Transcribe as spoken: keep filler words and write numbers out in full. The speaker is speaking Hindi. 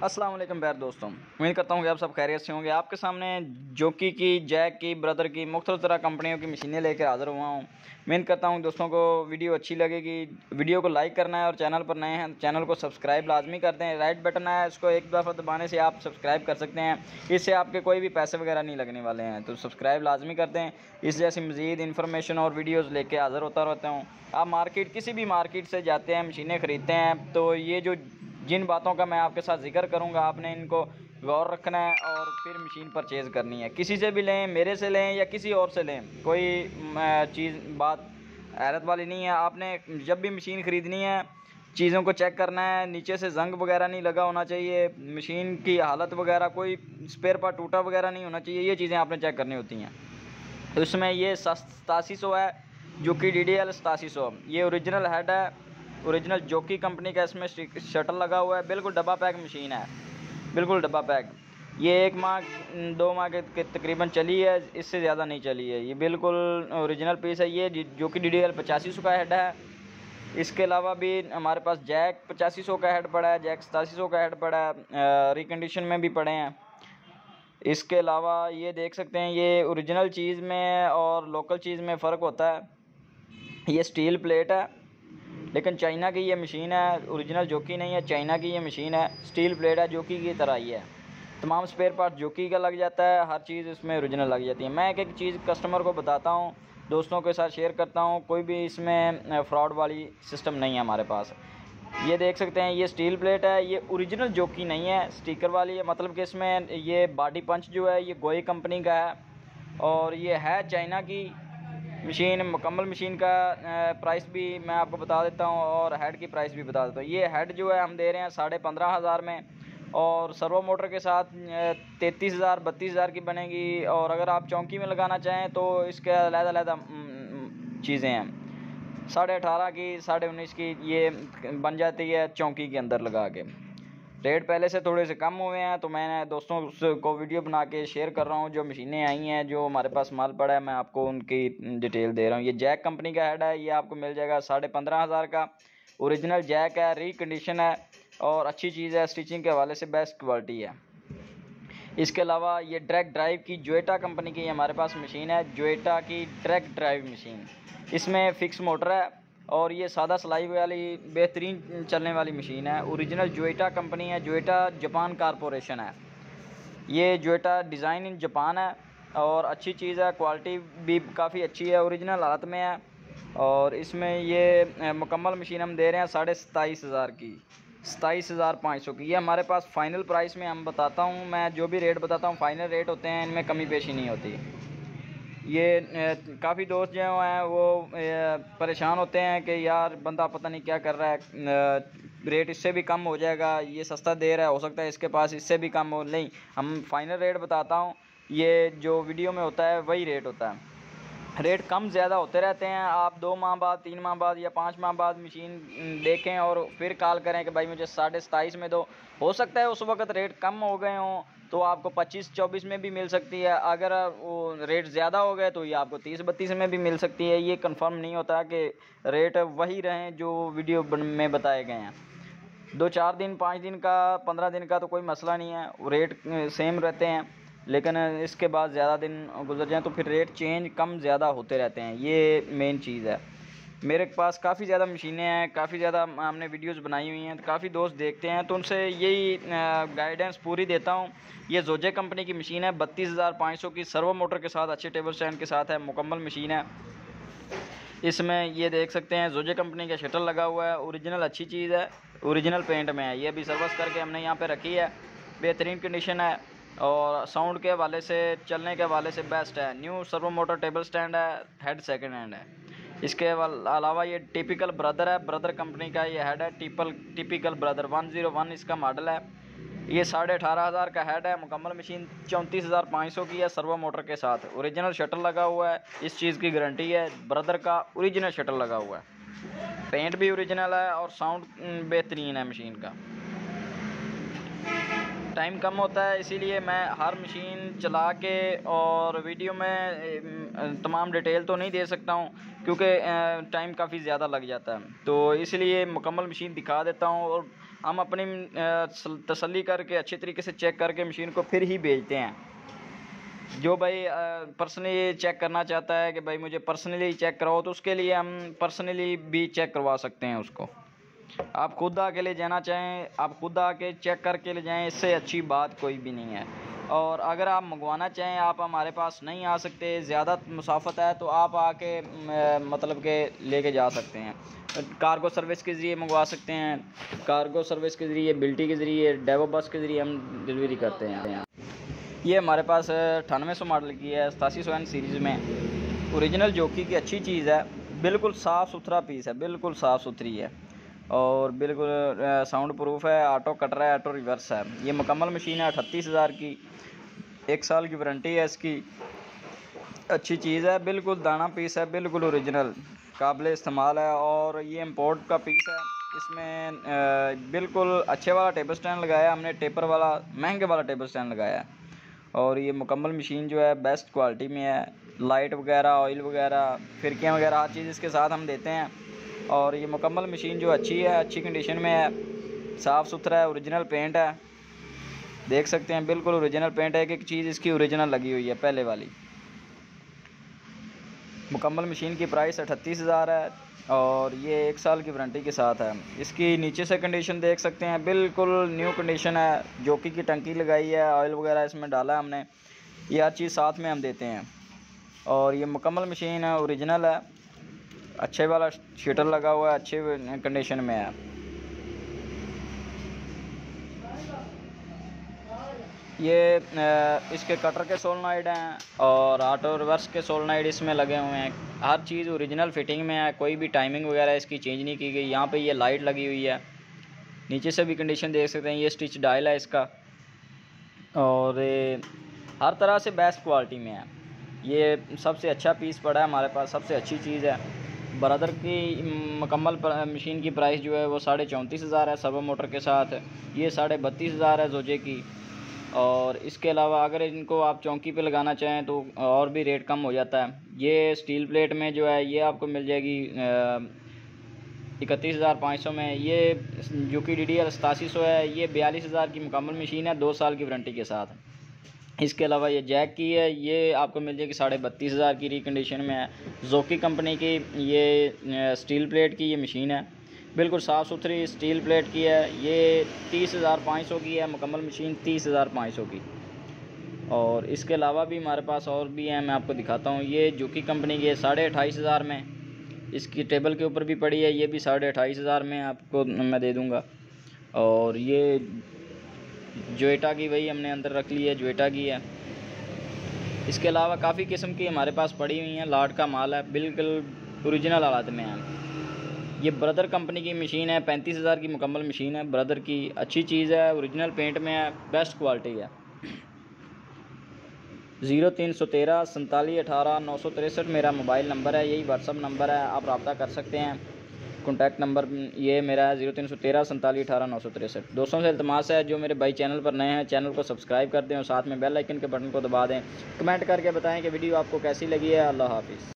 अस्सलाम वालेकुम प्यारे दोस्तों, उम्मीद करता हूँ कि आप सब खैरियत से होंगे। आपके सामने जोकी की, जैक की, ब्रदर की मुख्तलिफ तरह कंपनियों की मशीनें लेकर हाज़िर हुआ हूँ। उम्मीद करता हूँ दोस्तों को वीडियो अच्छी लगेगी। वीडियो को लाइक करना है और चैनल पर नए हैं चैनल को सब्सक्राइब लाजमी कर दें। राइट बटन है, इसको एक दफ़ा दबाने से आप सब्सक्राइब कर सकते हैं। इससे आपके कोई भी पैसे वगैरह नहीं लगने वाले हैं, तो सब्सक्राइब लाजमी कर दें। इस जैसी मज़ीद इन्फॉर्मेशन और वीडियोज़ लेके हाज़िर होता रहता हूँ। आप मार्केट किसी भी मार्केट से जाते हैं, मशीनें ख़रीदते हैं, तो ये जो जिन बातों का मैं आपके साथ जिक्र करूंगा आपने इनको गौर रखना है और फिर मशीन परचेज़ करनी है। किसी से भी लें, मेरे से लें या किसी और से लें, कोई चीज़ बात हैरत वाली नहीं है। आपने जब भी मशीन ख़रीदनी है चीज़ों को चेक करना है, नीचे से जंग वगैरह नहीं लगा होना चाहिए, मशीन की हालत वगैरह, कोई स्पेयर पार्ट टूटा वगैरह नहीं होना चाहिए। ये चीज़ें आपने चेक करनी होती हैं। तो इसमें ये सतासी सौ है जो कि डी डी एल सतासी सौ, ये ओरिजिनल हेड है, ओरिजिनल जोकी कंपनी का इसमें शटल लगा हुआ है। बिल्कुल डब्बा पैक मशीन है, बिल्कुल डब्बा पैक। ये एक माह दो माह के, के तकरीबन चली है, इससे ज़्यादा नहीं चली है। ये बिल्कुल ओरिजिनल पीस है ये, जो कि डी डी एल पचासी सौ का हेड है। इसके अलावा भी हमारे पास जैक पचासी सौ का हेड पड़ा है, जैक सतासी सौ का हेड पड़ा है, रिकंडीशन में भी पड़े हैं। इसके अलावा ये देख सकते हैं, ये ओरिजिनल चीज़ में और लोकल चीज़ में फ़र्क होता है। ये स्टील प्लेट है, लेकिन चाइना की ये मशीन है, ओरिजिनल जोकी नहीं है, चाइना की ये मशीन है। स्टील प्लेट है, जोकी की तरह ही है। तमाम स्पेयर पार्ट जोकी का लग जाता है, हर चीज़ इसमें ओरिजिनल लग जाती है। मैं एक एक चीज़ कस्टमर को बताता हूँ, दोस्तों के साथ शेयर करता हूँ, कोई भी इसमें फ़्रॉड वाली सिस्टम नहीं है हमारे पास। ये देख सकते हैं, ये स्टील प्लेट है, ये ओरिजिनल जोकी नहीं है, स्टिकर वाली है। मतलब कि इसमें ये बॉडी पंच जो है ये गोई कंपनी का है और ये है चाइना की मशीन। मुकम्मल मशीन का प्राइस भी मैं आपको बता देता हूँ और हेड की प्राइस भी बता देता हूँ। ये हेड जो है हम दे रहे हैं साढ़े पंद्रह हज़ार में, और सर्वो मोटर के साथ तैंतीस हज़ार बत्तीस हज़ार की बनेगी। और अगर आप चौकी में लगाना चाहें तो इसके अलग-अलग चीज़ें हैं, साढ़े अठारह की, साढ़े उन्नीस की ये बन जाती है चौकी के अंदर लगा के। रेट पहले से थोड़े से कम हुए हैं, तो मैंने दोस्तों को वीडियो बना के शेयर कर रहा हूँ। जो मशीनें आई हैं, जो हमारे पास माल पड़ा है, मैं आपको उनकी डिटेल दे रहा हूँ। ये जैक कंपनी का हेड है, ये आपको मिल जाएगा साढ़े पंद्रह हज़ार का। ओरिजिनल जैक है, रिकंडीशन है और अच्छी चीज़ है, स्टिचिंग के हवाले से बेस्ट क्वालिटी है। इसके अलावा ये ट्रैक ड्राइव की जोएटा कंपनी की हमारे पास मशीन है, जोएटा की ट्रैक ड्राइव मशीन। इसमें फ़िक्स मोटर है और ये सादा सिलाई वाली बेहतरीन चलने वाली मशीन है। ओरिजिनल जोएटा कंपनी है, जोएटा जापान कॉरपोरेशन है। ये जोएटा डिज़ाइन इन जापान है और अच्छी चीज़ है, क्वालिटी भी काफ़ी अच्छी है, ओरिजिनल हालत में है। और इसमें ये मुकम्मल मशीन हम दे रहे हैं साढ़े सताईस हज़ार की, सताईस हज़ार पाँच सौ की। ये हमारे पास फ़ाइनल प्राइस में हम बताता हूँ, मैं जो भी रेट बताता हूँ फ़ाइनल रेट होते हैं, इनमें कमी पेशी नहीं होती। ये काफ़ी दोस्त जो हैं वो परेशान होते हैं कि यार बंदा पता नहीं क्या कर रहा है, रेट इससे भी कम हो जाएगा, ये सस्ता दे रहा है, हो सकता है इसके पास इससे भी कम हो। नहीं, हम फाइनल रेट बताता हूँ, ये जो वीडियो में होता है वही रेट होता है। रेट कम ज़्यादा होते रहते हैं। आप दो माह बाद, तीन माह बाद या पाँच माह बाद मशीन देखें और फिर कॉल करें कि भाई मुझे साढ़े सताईस में दो। हो सकता है उस वक्त रेट कम हो गए हों तो आपको पच्चीस चौबीस में भी मिल सकती है। अगर वो रेट ज़्यादा हो गए तो ये आपको तीस बत्तीस में भी मिल सकती है। ये कंफर्म नहीं होता कि रेट वही रहें जो वीडियो में बताए गए हैं। दो चार दिन, पाँच दिन का, पंद्रह दिन का तो कोई मसला नहीं है, रेट सेम रहते हैं। लेकिन इसके बाद ज़्यादा दिन गुजर जाएँ तो फिर रेट चेंज कम ज़्यादा होते रहते हैं, ये मेन चीज़ है। मेरे पास काफ़ी ज़्यादा मशीनें हैं, काफ़ी ज़्यादा हमने वीडियोस बनाई हुई हैं, तो काफ़ी दोस्त देखते हैं, तो उनसे यही गाइडेंस पूरी देता हूँ। ये जोजे कंपनी की मशीन है, बत्तीस हज़ार पाँच सौ की, सर्वो मोटर के साथ, अच्छे टेबल स्टैंड के साथ है, मुकम्मल मशीन है। इसमें ये देख सकते हैं जोजे कंपनी का शटर लगा हुआ है, ओरिजिनल अच्छी चीज़ है, ओरिजिनल पेंट में है। ये भी सर्विस करके हमने यहाँ पे रखी है, बेहतरीन कंडीशन है और साउंड के हवाले से, चलने के हवाले से बेस्ट है। New servo motor table stand है, हेड सेकंड हैंड है। इसके अलावा ये टिपिकल ब्रदर है, ब्रदर कंपनी का ये हेड है, टिपल typical brother one zero one इसका मॉडल है। ये साढ़े अठारह हज़ार का हेड है, मुकम्मल मशीन चौंतीस हज़ार पाँच सौ की है, सर्वो मोटर के साथ। ओरिजिनल शटर लगा हुआ है, इस चीज़ की गारंटी है, ब्रदर का ओरिजिनल शटर लगा हुआ है, पेंट भी ओरिजिनल है और साउंड बेहतरीन है मशीन का। टाइम कम होता है, इसीलिए मैं हर मशीन चला के और वीडियो में तमाम डिटेल तो नहीं दे सकता हूँ क्योंकि टाइम काफ़ी ज़्यादा लग जाता है, तो इसलिए मुकम्मल मशीन दिखा देता हूँ और हम अपनी तसल्ली करके अच्छी तरीके से चेक करके मशीन को फिर ही भेजते हैं। जो भाई पर्सनली चेक करना चाहता है कि भाई मुझे पर्सनली चेक कराओ, तो उसके लिए हम पर्सनली भी चेक करवा सकते हैं उसको। आप खुद आके ले जाना चाहें, आप खुद आके चेक करके ले जाएं, इससे अच्छी बात कोई भी नहीं है। और अगर आप मंगवाना चाहें, आप हमारे पास नहीं आ सकते, ज़्यादा मुसाफत है, तो आप आके मतलब के लेके जा सकते हैं। कार्गो सर्विस के ज़रिए मंगवा सकते हैं, कार्गो सर्विस के ज़रिए, बिल्टी के ज़रिए, डेवो बस के ज़रिए हम डिलीवरी करते हैं। ये हमारे पास अठानवे सौ मॉडल की है, सतासी सौ एन सीरीज़ में, ओरिजिनल जॉकी की अच्छी चीज़ है, बिल्कुल साफ़ सुथरा पीस है, बिल्कुल साफ़ सुथरी है और बिल्कुल साउंड प्रूफ है। ऑटो कटर है, ऑटो रिवर्स है। ये मुकम्मल मशीन है, अठतीस हज़ार की, एक साल की वारंटी है इसकी। अच्छी चीज़ है, बिल्कुल दाना पीस है, बिल्कुल ओरिजिनल, काबिल इस्तेमाल है। और ये इम्पोर्ट का पीस है। इसमें बिल्कुल अच्छे वाला टेबल स्टैंड लगाया है हमने, टेपर वाला महंगे वाला टेबल स्टैंड लगाया है। और ये मुकम्मल मशीन जो है बेस्ट क्वालिटी में है। लाइट वगैरह, ऑयल वगैरह, फिरकियाँ वगैरह हर चीज़ इसके साथ हम देते हैं। और ये मुकम्मल मशीन जो अच्छी है, अच्छी कंडीशन में है, साफ़ सुथरा है, ओरिजिनल पेंट है, देख सकते हैं बिल्कुल ओरिजिनल पेंट है। एक एक चीज़ इसकी ओरिजिनल लगी हुई है पहले वाली। मुकम्मल मशीन की प्राइस अठतीस हज़ार है और ये एक साल की वारंटी के साथ है। इसकी नीचे से कंडीशन देख सकते हैं, बिल्कुल न्यू कंडीशन है। जॉकी की टंकी लगाई है, ऑयल वगैरह इसमें डाला है हमने, ये हर चीज़ साथ में हम देते हैं। और ये मुकम्मल मशीन है, ओरिजिनल है, अच्छे वाला शीटर लगा हुआ है, अच्छे कंडीशन में है। ये इसके कटर के सोलनॉइड हैं और ऑटो रिवर्स के सोलनॉइड इसमें लगे हुए हैं। हर चीज़ ओरिजिनल फिटिंग में है, कोई भी टाइमिंग वगैरह इसकी चेंज नहीं की गई। यहाँ पे ये लाइट लगी हुई है, नीचे से भी कंडीशन देख सकते हैं। ये स्टिच डायल है इसका और हर तरह से बेस्ट क्वालिटी में है। ये सबसे अच्छा पीस पड़ा है हमारे पास, सबसे अच्छी चीज़ है। ब्रदर की मुकम्मल मशीन की प्राइस जो है वो साढ़े चौंतीस हज़ार है सर्वो मोटर के साथ। ये साढ़े बत्तीस हज़ार है जोजे की। और इसके अलावा अगर इनको आप चौंकी पे लगाना चाहें तो और भी रेट कम हो जाता है। ये स्टील प्लेट में जो है ये आपको मिल जाएगी इकतीस हज़ार पाँच सौ में। ये जो कि डी डी एल सतासी सौ है, ये बयालीस हज़ार की मुकम्मल मशीन है, दो साल की वारंटी के साथ। इसके अलावा ये जैक की है, ये आपको मिल जाएगी साढ़े बत्तीस हज़ार की रिकंडीशन में है। जोकी कंपनी की ये स्टील प्लेट की ये मशीन है, बिल्कुल साफ़ सुथरी स्टील प्लेट की है। ये तीस हज़ार पाँच सौ की है मुकम्मल मशीन, तीस हज़ार पाँच सौ की। और इसके अलावा भी हमारे पास और भी हैं, मैं आपको दिखाता हूँ। ये जोकी कंपनी की है, साढ़े अट्ठाईस हज़ार में, इसकी टेबल के ऊपर भी पड़ी है, ये भी साढ़े अट्ठाईस हज़ार में आपको मैं दे दूँगा। और ये जोएटा की वही हमने अंदर रख ली है, जोएटा की है। इसके अलावा काफ़ी किस्म की हमारे पास पड़ी हुई हैं, लाट का माल है, बिल्कुल ओरिजिनल हालात में है। ये ब्रदर कंपनी की मशीन है, पैंतीस हज़ार की मुकम्मल मशीन है, ब्रदर की अच्छी चीज़ है, ओरिजिनल पेंट में है, बेस्ट क्वालिटी है। ज़ीरो तीन सौ तेरह सैंतालीस अठारह नौ सौ तिरसठ मेरा मोबाइल नंबर है, यही व्हाट्सअप नंबर है, आप रब्ता कर सकते हैं। कॉन्टैक्ट नंबर ये मेरा है ज़ीरो तीन सौ तेरह सैंतालीस अठारह नौ सौ तिरसठ। दोस्तों से इल्तमास है जो मेरे भाई चैनल पर नए हैं, चैनल को सब्सक्राइब कर दें और साथ में बेल आइकन के बटन को दबा दें। कमेंट करके बताएं कि वीडियो आपको कैसी लगी है। अल्लाह हाफिज़।